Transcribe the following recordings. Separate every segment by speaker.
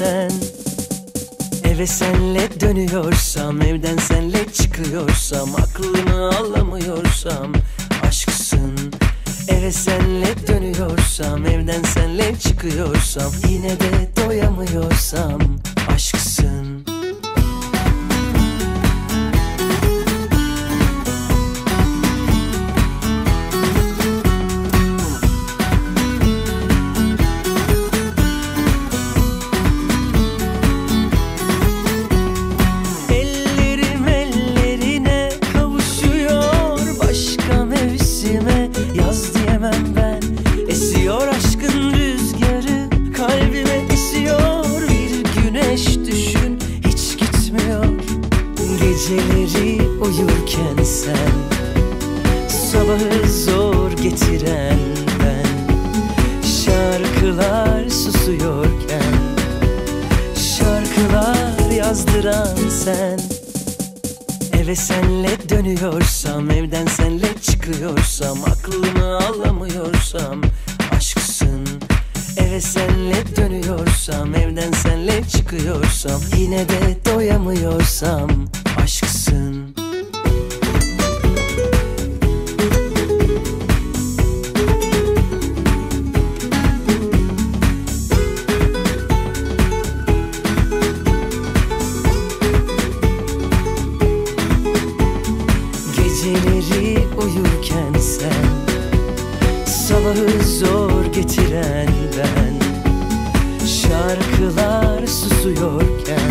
Speaker 1: sen. Eve senle dönüyorsam, evden senle çıkıyorsam, aklımı alamıyorsam aşksın. Eve senle dönüyorsam, evden senle çıkıyorsam, yine de doyamıyorsam aşksın. Yaz diyemem ben, esiyor aşkın rüzgarı, kalbime esiyor bir güneş düşün, hiç gitmiyor. Geceleri uyurken sen, sabahı zor getiren ben, şarkılar susuyorken, şarkılar yazdıran sen. Eve senle dönüyorsam, evden senle çıkıyorsam, aklımı alamıyorsam aşksın. Eve senle dönüyorsam, evden senle çıkıyorsam, yine de doyamıyorsam aşksın. Geceleri uyurken sen, sabahı zor getiren ben, şarkılar susuyorken,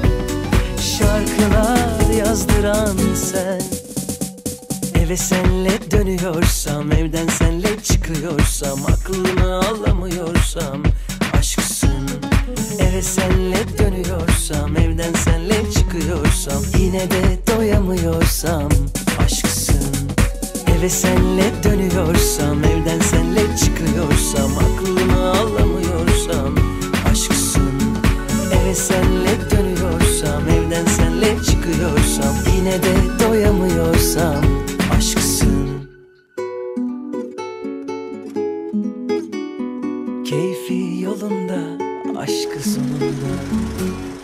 Speaker 1: şarkılar yazdıran sen. Eve senle dönüyorsam, evden senle çıkıyorsam, aklımı alamıyorsam aşksın. Eve senle dönüyorsam, evden senle çıkıyorsam, yine de doyamıyorsam aşksın. Eve senle dönüyorsam, evden senle çıkıyorsam, aklımı alamıyorsam aşksın. Eve senle dönüyorsam, evden senle çıkıyorsam, yine de doyamıyorsam aşksın. Keyfi yolunda, aşkı sonunda.